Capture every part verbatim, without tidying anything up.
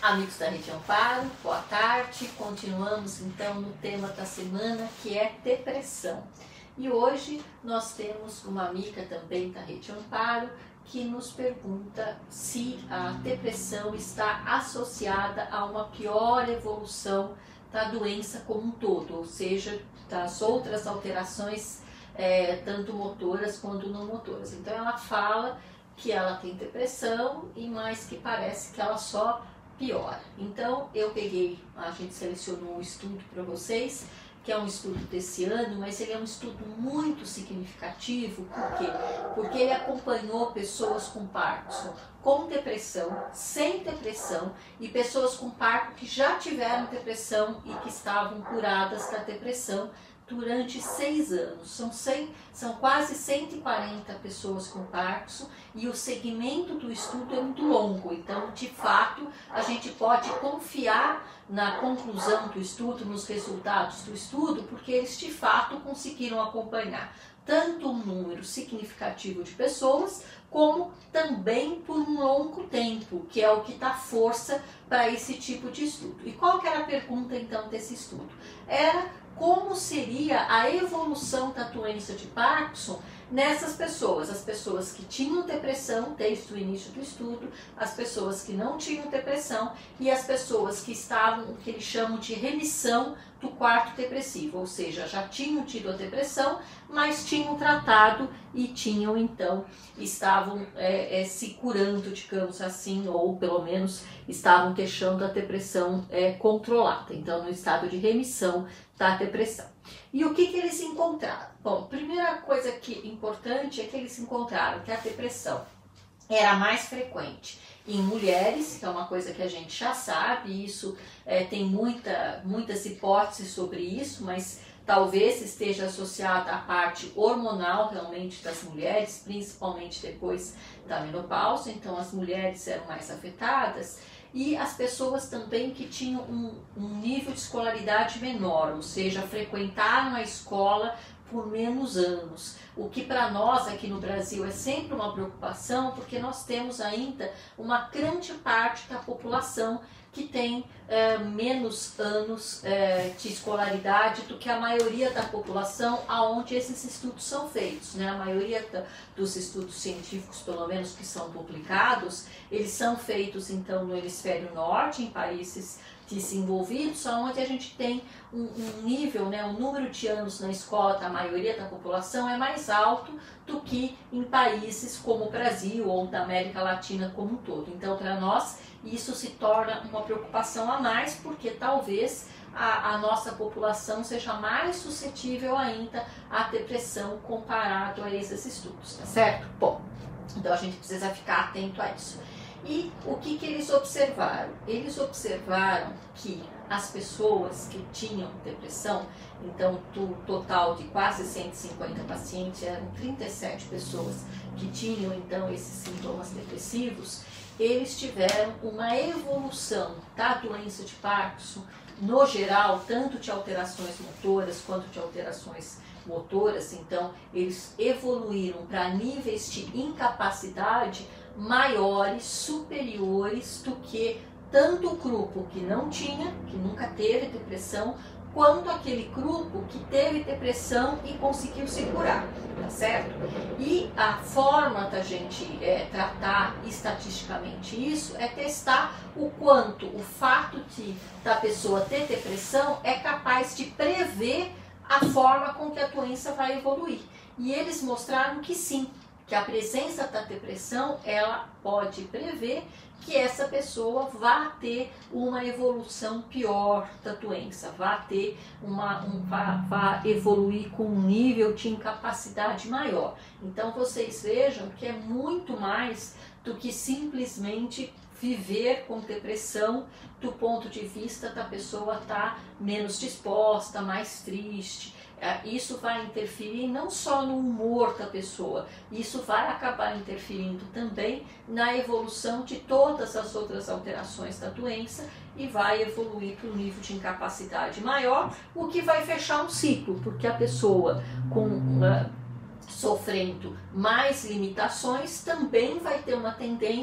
Amigos da Rede Amparo, boa tarde. Continuamos então no tema da semana, que é depressão. E hoje nós temos uma amiga também da Rede Amparo que nos pergunta se a depressão está associada a uma pior evolução da doença como um todo, ou seja, das outras alterações, é, tanto motoras quanto não motoras. Então ela fala que ela tem depressão e mais que parece que ela só piora. Então eu peguei, a gente selecionou um estudo para vocês, que é um estudo desse ano, mas ele é um estudo muito significativo. Por quê? Porque ele acompanhou pessoas com Parkinson, com depressão, sem depressão e pessoas com Parkinson que já tiveram depressão e que estavam curadas da depressão durante seis anos. São, cem, são quase cento e quarenta pessoas com Parkinson e o segmento do estudo é muito longo. Então, de fato, a gente pode confiar na conclusão do estudo, nos resultados do estudo, porque eles de fato conseguiram acompanhar tanto um número significativo de pessoas, como também por um longo tempo, que é o que dá força para esse tipo de estudo. E qual que era a pergunta então desse estudo? Era como seria a evolução da doença de Parkinson nessas pessoas, as pessoas que tinham depressão desde o início do estudo, as pessoas que não tinham depressão e as pessoas que estavam, o que eles chamam de remissão do quarto depressivo, ou seja, já tinham tido a depressão, mas tinham tratado e tinham então, estavam é, é, se curando, digamos assim, ou pelo menos estavam deixando a depressão é, controlada, então no estado de remissão da depressão. E o que, que eles encontraram? Bom, primeira coisa que importante é que eles encontraram que a depressão era mais frequente em mulheres, que é uma coisa que a gente já sabe, isso é, tem muita, muitas hipóteses sobre isso, mas talvez esteja associada à parte hormonal realmente das mulheres, principalmente depois da menopausa, então as mulheres eram mais afetadas. E as pessoas também que tinham um, um nível de escolaridade menor, ou seja, frequentaram a escola por menos anos, o que para nós aqui no Brasil é sempre uma preocupação, porque nós temos ainda uma grande parte da população que tem é, menos anos é, de escolaridade do que a maioria da população aonde esses estudos são feitos, né? A maioria da, dos estudos científicos, pelo menos que são publicados, eles são feitos então no hemisfério norte, em países desenvolvidos, onde a gente tem um, um nível, né, um número de anos na escola da maioria da população é mais alto do que em países como o Brasil ou da América Latina como um todo. Então, para nós, isso se torna uma preocupação a mais, porque talvez a, a nossa população seja mais suscetível ainda à depressão comparado a esses estudos, tá certo? Bom, então a gente precisa ficar atento a isso. E o que, que eles observaram? Eles observaram que as pessoas que tinham depressão, então do total de quase cento e cinquenta pacientes, eram trinta e sete pessoas que tinham então esses sintomas depressivos, eles tiveram uma evolução da doença de Parkinson, no geral, tanto de alterações motoras quanto de alterações motoras, então eles evoluíram para níveis de incapacidade maiores, superiores do que tanto o grupo que não tinha, que nunca teve depressão, quanto aquele grupo que teve depressão e conseguiu se curar, tá certo? E a forma da gente é, tratar estatisticamente isso é testar o quanto o fato de da pessoa ter depressão é capaz de prever a forma com que a doença vai evoluir. E eles mostraram que sim, que a presença da depressão, ela pode prever que essa pessoa vá ter uma evolução pior da doença, vá ter uma, um, vá, vá evoluir com um nível de incapacidade maior. Então vocês vejam que é muito mais do que simplesmente viver com depressão do ponto de vista da pessoa estar menos disposta, mais triste. Isso vai interferir não só no humor da pessoa, isso vai acabar interferindo também na evolução de todas as outras alterações da doença e vai evoluir para um nível de incapacidade maior, o que vai fechar um ciclo, porque a pessoa com uh, sofrendo mais limitações também vai ter uma tendência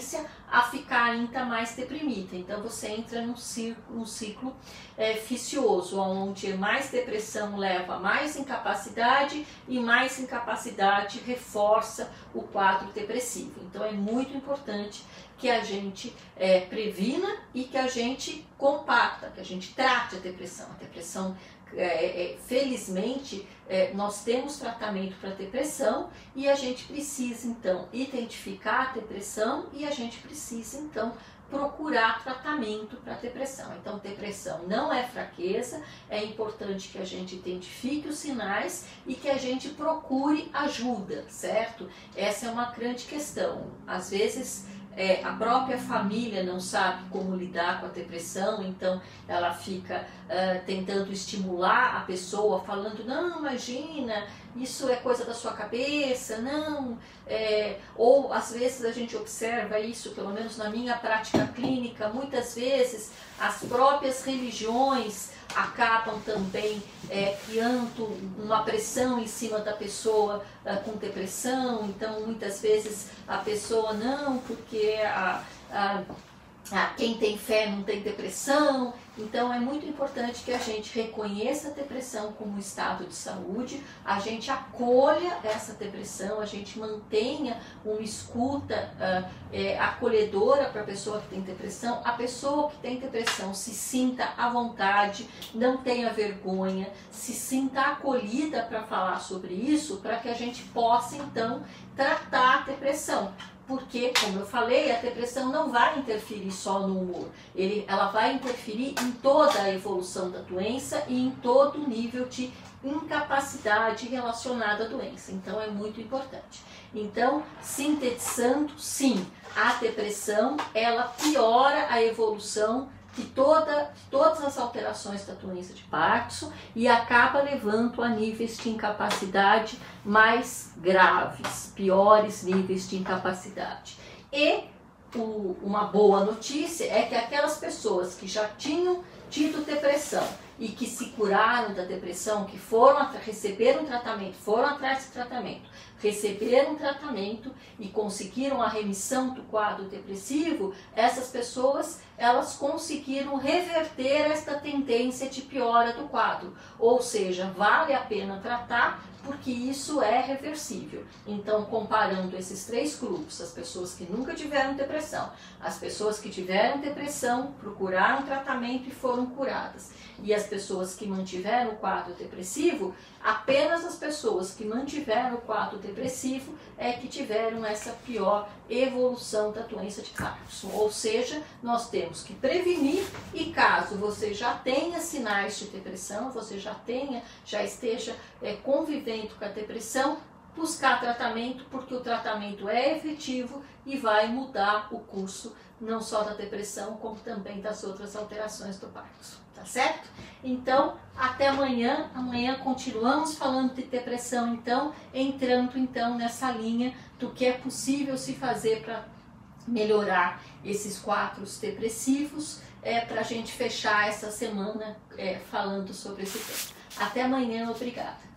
a ficar ainda mais deprimida. Então você entra num ciclo, num ciclo é, vicioso, onde mais depressão leva a mais incapacidade e mais incapacidade reforça o quadro depressivo. Então é muito importante que a gente é, previna e que a gente compacta, que a gente trate a depressão. A depressão, é, é, felizmente, é, nós temos tratamento para depressão e a gente precisa, então, identificar a depressão e a gente precisa, então, procurar tratamento para depressão. Então, depressão não é fraqueza, é importante que a gente identifique os sinais e que a gente procure ajuda, certo? Essa é uma grande questão. Às vezes, É, a própria família não sabe como lidar com a depressão, então ela fica uh, tentando estimular a pessoa, falando, não, imagina, isso é coisa da sua cabeça, não, é, ou às vezes a gente observa isso, pelo menos na minha prática clínica, muitas vezes as próprias religiões acabam também é, criando uma pressão em cima da pessoa uh, com depressão. Então muitas vezes a pessoa não, porque a, a, a, quem tem fé não tem depressão. Então é muito importante que a gente reconheça a depressão como um estado de saúde, a gente acolha essa depressão, a gente mantenha uma escuta uh, é, acolhedora para a pessoa que tem depressão. A pessoa que tem depressão se sinta à vontade, não tenha vergonha, se sinta acolhida para falar sobre isso, para que a gente possa então tratar a depressão. Porque, como eu falei, a depressão não vai interferir só no humor, Ele, ela vai interferir em toda a evolução da doença e em todo o nível de incapacidade relacionada à doença. Então é muito importante. Então, sintetizando, sim, a depressão ela piora a evolução de toda, todas as alterações da doença de Parkinson e acaba levando a níveis de incapacidade mais graves, piores níveis de incapacidade. E o, uma boa notícia é que aquelas pessoas que já tinham tido depressão e que se curaram da depressão, que foram receberam tratamento, foram atrás de tratamento, receberam tratamento e conseguiram a remissão do quadro depressivo, essas pessoas elas conseguiram reverter esta tendência de piora do quadro. Ou seja, vale a pena tratar porque isso é reversível. Então, comparando esses três grupos, as pessoas que nunca tiveram depressão, as pessoas que tiveram depressão, procuraram tratamento e foram curadas, e as pessoas que mantiveram o quadro depressivo, apenas as pessoas que mantiveram o quadro depressivo é que tiveram essa pior evolução da doença de Parkinson. Ou seja, nós temos que prevenir e caso você já tenha sinais de depressão, você já tenha, já esteja é, convivendo com a depressão, buscar tratamento, porque o tratamento é efetivo e vai mudar o curso não só da depressão, como também das outras alterações do Parkinson, tá certo? Então, até amanhã. Amanhã continuamos falando de depressão, então, entrando então nessa linha do que é possível se fazer para melhorar esses quadros depressivos, é, para a gente fechar essa semana é, falando sobre esse tema. Até amanhã, obrigada.